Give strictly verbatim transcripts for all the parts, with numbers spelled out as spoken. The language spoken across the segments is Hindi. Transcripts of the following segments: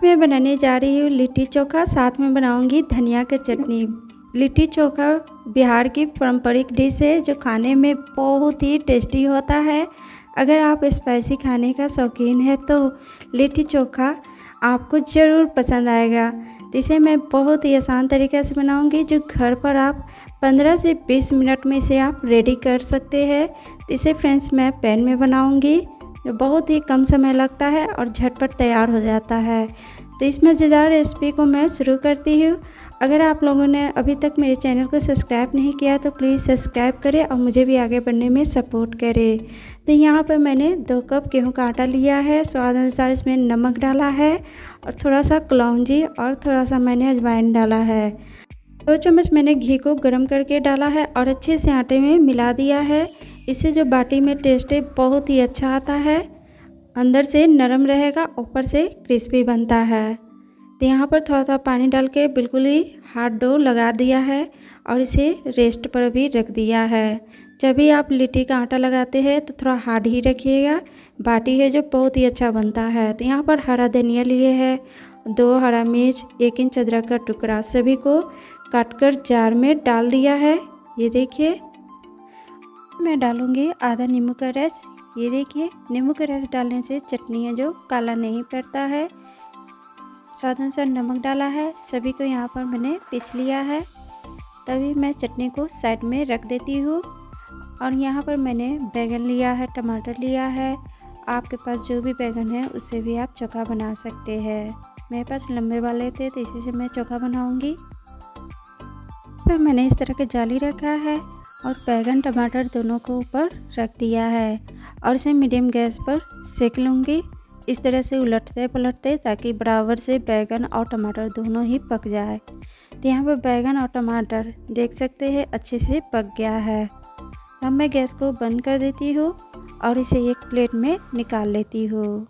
मैं बनाने जा रही हूँ लिट्टी चोखा, साथ में बनाऊंगी धनिया की चटनी। लिट्टी चोखा बिहार की पारंपरिक डिश है जो खाने में बहुत ही टेस्टी होता है। अगर आप स्पाइसी खाने का शौकीन है तो लिट्टी चोखा आपको ज़रूर पसंद आएगा। इसे मैं बहुत ही आसान तरीके से बनाऊंगी जो घर पर आप पंद्रह से बीस मिनट में इसे आप रेडी कर सकते हैं। इसे फ्रेंड्स मैं पैन में बनाऊंगी, बहुत ही कम समय लगता है और झटपट तैयार हो जाता है। तो इस मज़ेदार रेसिपी को मैं शुरू करती हूँ। अगर आप लोगों ने अभी तक मेरे चैनल को सब्सक्राइब नहीं किया तो प्लीज़ सब्सक्राइब करें और मुझे भी आगे बढ़ने में सपोर्ट करें। तो यहाँ पर मैंने दो कप गेहूं का आटा लिया है, स्वाद अनुसार इसमें नमक डाला है और थोड़ा सा कलौंजी और थोड़ा सा मैंने अजवाइन डाला है। दो चम्मच मैंने घी को गर्म करके डाला है और अच्छे से आटे में मिला दिया है। इससे जो बाटी में टेस्ट है बहुत ही अच्छा आता है, अंदर से नरम रहेगा, ऊपर से क्रिस्पी बनता है। तो यहाँ पर थोड़ा सा पानी डाल के बिल्कुल ही हार्ड डो लगा दिया है और इसे रेस्ट पर भी रख दिया है। जब भी आप लिट्टी का आटा लगाते हैं तो थोड़ा हार्ड ही रखिएगा, बाटी है जो बहुत ही अच्छा बनता है। तो यहाँ पर हरा धनिया लिए है, दो हरा मिर्च, एक इंच अदरक का टुकड़ा, सभी को काटकर जार में डाल दिया है। ये देखिए मैं डालूँगी आधा नींबू का रस। ये देखिए नींबू का रस डालने से चटनी है जो काला नहीं पड़ता है। स्वाद अनुसार नमक डाला है, सभी को यहाँ पर मैंने पीस लिया है। तभी मैं चटनी को साइड में रख देती हूँ। और यहाँ पर मैंने बैगन लिया है, टमाटर लिया है, आपके पास जो भी बैगन है उससे भी आप चोखा बना सकते हैं। मेरे पास लंबे वाले थे तो इसी से मैं चोखा बनाऊँगी। फिर मैंने इस तरह के जाली रखा है और बैगन टमाटर दोनों को ऊपर रख दिया है और इसे मीडियम गैस पर सेक लूँगी, इस तरह से उलटते पलटते ताकि बराबर से बैगन और टमाटर दोनों ही पक जाए। तो यहाँ पर बैगन और टमाटर देख सकते हैं अच्छे से पक गया है। अब मैं गैस को बंद कर देती हूँ और इसे एक प्लेट में निकाल लेती हूँ।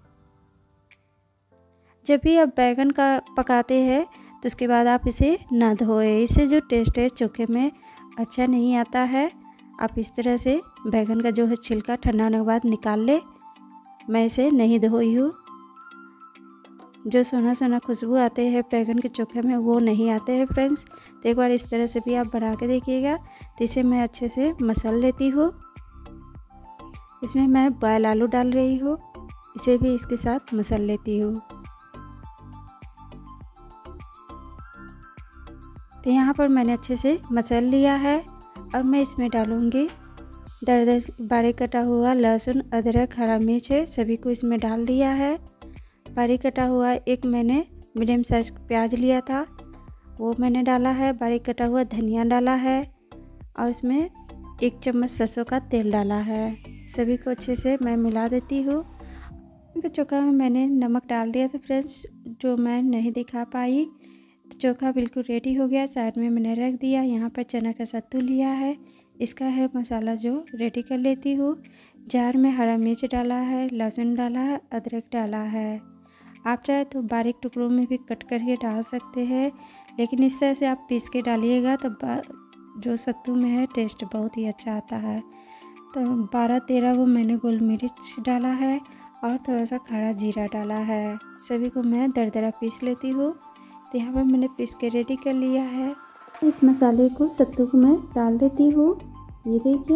जब भी आप बैगन का पकाते हैं तो उसके बाद आप इसे ना धोएं, इससे जो टेस्ट है चोखे में अच्छा नहीं आता है। आप इस तरह से बैगन का जो है छिलका ठंडा होने के बाद निकाल ले। मैं इसे नहीं धोई हूँ, जो सोना सोना खुशबू आते हैं बैगन के चोखे में वो नहीं आते हैं फ्रेंड्स। तो एक बार इस तरह से भी आप बना के देखिएगा। तो इसे मैं अच्छे से मसल लेती हूँ। इसमें मैं बॉयल आलू डाल रही हूँ, इसे भी इसके साथ मसल लेती हूँ। तो यहाँ पर मैंने अच्छे से मसल लिया है। अब मैं इसमें डालूँगी दरदर बारीक कटा हुआ लहसुन, अदरक, हरा मिर्च है, सभी को इसमें डाल दिया है। बारीक कटा हुआ एक मैंने मीडियम साइज प्याज लिया था वो मैंने डाला है। बारीक कटा हुआ धनिया डाला है और इसमें एक चम्मच सरसों का तेल डाला है। सभी को अच्छे से मैं मिला देती हूँ। चोखा में मैंने नमक डाल दिया था फ्रेंड्स, जो मैं नहीं दिखा पाई। तो चोखा बिल्कुल रेडी हो गया, साइड में मैंने रख दिया। यहाँ पर चना का सत्तू लिया है, इसका है मसाला जो रेडी कर लेती हूँ। जार में हरा मिर्च डाला है, लहसुन डाला है, अदरक डाला है। आप चाहे तो बारीक टुकड़ों में भी कट करके डाल सकते हैं, लेकिन इस तरह से आप पीस के डालिएगा तो जो सत्तू में है टेस्ट बहुत ही अच्छा आता है। तो बारह तेरह को मैंने गोल मिर्च डाला है और थोड़ा सा खड़ा जीरा डाला है। सभी को मैं दरदरा पीस लेती हूँ। तो यहाँ पर मैंने पीस के रेडी कर लिया है। इस मसाले को सत्तू को मैं डाल देती हूँ। ये देखिए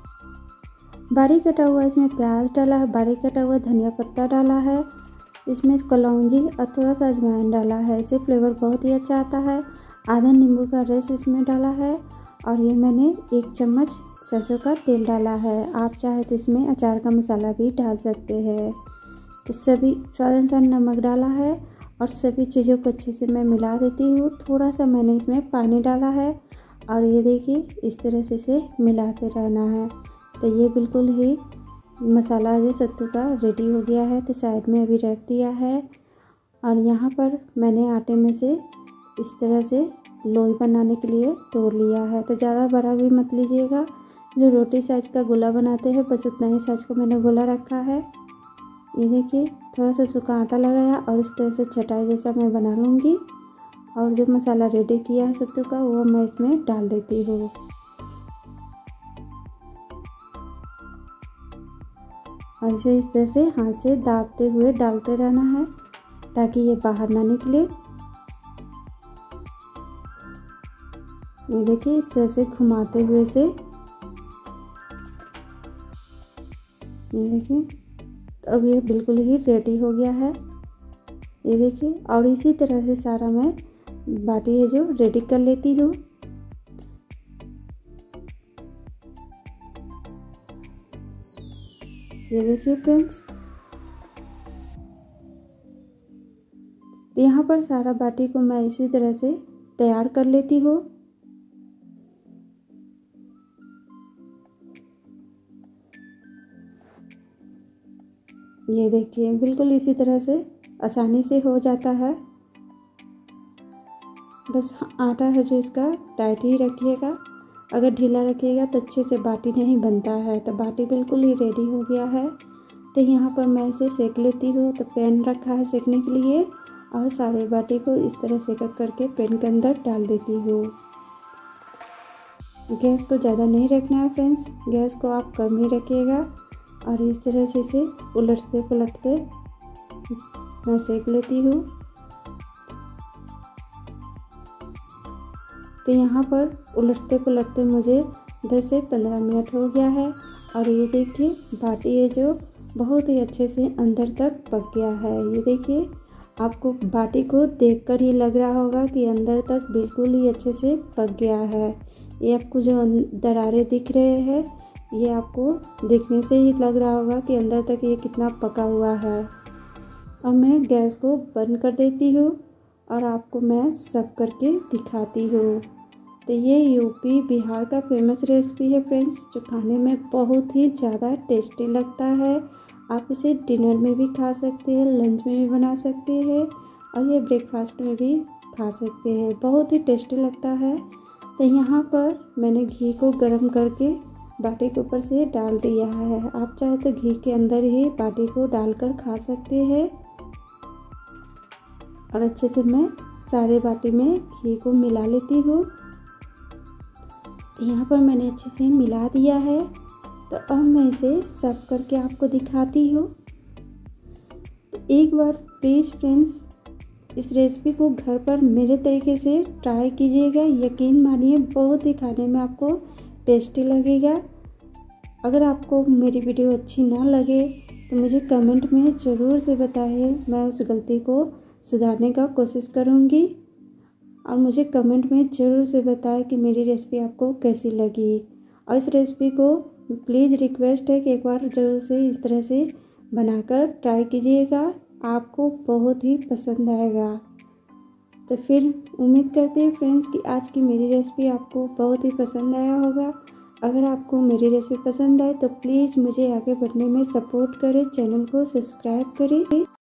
बारीक कटा हुआ इसमें प्याज डाला है, बारीक कटा हुआ धनिया पत्ता डाला है, इसमें कलौंजी और थोड़ा सा अजवाइन डाला है, इससे फ्लेवर बहुत ही अच्छा आता है। आधा नींबू का रस इसमें डाला है और ये मैंने एक चम्मच सरसों का तेल डाला है। आप चाहे तो इसमें अचार का मसाला भी डाल सकते हैं। तो सभी स्वाद अनुसार नमक डाला है और सभी चीज़ों को अच्छे से मैं मिला देती हूँ। थोड़ा सा मैंने इसमें पानी डाला है और ये देखिए इस तरह से इसे मिलाते रहना है। तो ये बिल्कुल ही मसाला जो सत्तू का रेडी हो गया है। तो साइड में अभी रख दिया है और यहाँ पर मैंने आटे में से इस तरह से लोई बनाने के लिए तोड़ लिया है। तो ज़्यादा बड़ा भी मत लीजिएगा, जो रोटी साइज का गोला बनाते हैं बस उतना ही साइज का मैंने गोला रखा है। ये देखिए थोड़ा सा सूखा आटा लगाया और इस तरह से चटाई जैसा मैं बना लूँगी और जो मसाला रेडी किया है सत्तू का वो मैं इसमें डाल देती हूँ। और इसे इस तरह से हाथ से दाबते हुए डालते रहना है। ताकि ये बाहर ना निकले। ये देखिए इस तरह से घुमाते हुए से, ये देखिए तो अब ये बिल्कुल ही रेडी हो गया है। ये देखिए और इसी तरह से सारा मैं बाटी है जो रेडी कर लेती हूँ। ये देखिए फ्रेंड्स, तो यहाँ पर सारा बाटी को मैं इसी तरह से तैयार कर लेती हूँ। ये देखिए बिल्कुल इसी तरह से आसानी से हो जाता है। बस आटा है जो इसका टाइट ही रखिएगा, अगर ढीला रखिएगा तो अच्छे से बाटी नहीं बनता है। तो बाटी बिल्कुल ही रेडी हो गया है। तो यहाँ पर मैं इसे सेक लेती हूँ। तो पैन रखा है सेकने के लिए और सारे बाटी को इस तरह से कर करके पैन के अंदर डाल देती हूँ। गैस को ज़्यादा नहीं रखना है फ्रेंड्स, गैस को आप कम ही रखिएगा और इस तरह से इसे उलटते पलटते मैं सेक लेती हूँ। तो यहाँ पर उलटते पलटते मुझे दस से पंद्रह मिनट हो गया है और ये देखिए बाटी है जो बहुत ही अच्छे से अंदर तक पक गया है। ये देखिए आपको बाटी को देखकर ही लग रहा होगा कि अंदर तक बिल्कुल ही अच्छे से पक गया है। ये आपको जो दरारें दिख रहे हैं ये आपको देखने से ही लग रहा होगा कि अंदर तक ये कितना पका हुआ है। अब मैं गैस को बंद कर देती हूँ और आपको मैं सर्व करके दिखाती हूँ। तो ये यूपी बिहार का फेमस रेसिपी है फ्रेंड्स, जो खाने में बहुत ही ज़्यादा टेस्टी लगता है। आप इसे डिनर में भी खा सकते हैं, लंच में भी बना सकते हैं और ये ब्रेकफास्ट में भी खा सकते हैं, बहुत ही टेस्टी लगता है। तो यहाँ पर मैंने घी को गर्म करके बाटी के ऊपर से डाल दिया है। आप चाहे तो घी के अंदर ही बाटी को डालकर खा सकते हैं और अच्छे से मैं सारे बाटी में घी को मिला लेती हूँ। तो यहाँ पर मैंने अच्छे से मिला दिया है। तो अब मैं इसे सर्व करके आपको दिखाती हूँ। तो एक बार प्लीज़ फ्रेंड्स इस रेसिपी को घर पर मेरे तरीके से ट्राई कीजिएगा, यकीन मानिए बहुत ही खाने में आपको टेस्टी लगेगा। अगर आपको मेरी वीडियो अच्छी ना लगे तो मुझे कमेंट में ज़रूर से बताइए, मैं उस गलती को सुधारने का कोशिश करूँगी। और मुझे कमेंट में ज़रूर से बताएं कि मेरी रेसिपी आपको कैसी लगी। और इस रेसिपी को प्लीज़ रिक्वेस्ट है कि एक बार ज़रूर से इस तरह से बनाकर ट्राई कीजिएगा, आपको बहुत ही पसंद आएगा। तो फिर उम्मीद करती हूँ फ्रेंड्स कि आज की मेरी रेसिपी आपको बहुत ही पसंद आया होगा। अगर आपको मेरी रेसिपी पसंद आए तो प्लीज़ मुझे आगे बढ़ने में सपोर्ट करें, चैनल को सब्सक्राइब करें।